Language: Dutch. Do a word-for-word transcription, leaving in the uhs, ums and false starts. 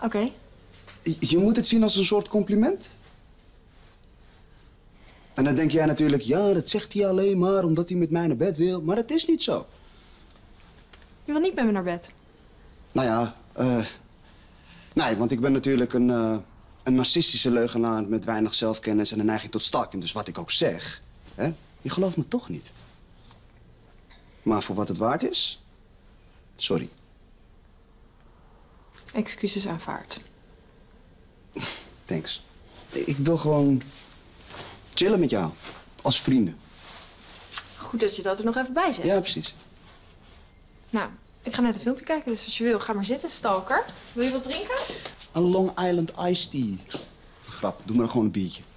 Oké. Okay. Je, je moet het zien als een soort compliment. En dan denk jij natuurlijk, ja, dat zegt hij alleen maar omdat hij met mij naar bed wil. Maar het is niet zo. Je wil niet met me naar bed? Nou ja, uh, nee, want ik ben natuurlijk een, uh, een narcistische leugenaar met weinig zelfkennis en een neiging tot stalking. Dus wat ik ook zeg, hè, je gelooft me toch niet. Maar voor wat het waard is, sorry. Excuses aanvaard. Thanks. Ik wil gewoon chillen met jou, als vrienden. Goed dat je dat er nog even bij zegt. Ja, precies. Nou, ik ga net een filmpje kijken, dus als je wil, ga maar zitten, stalker. Wil je wat drinken? Een Long Island Iced Tea. Grap, doe maar gewoon een biertje.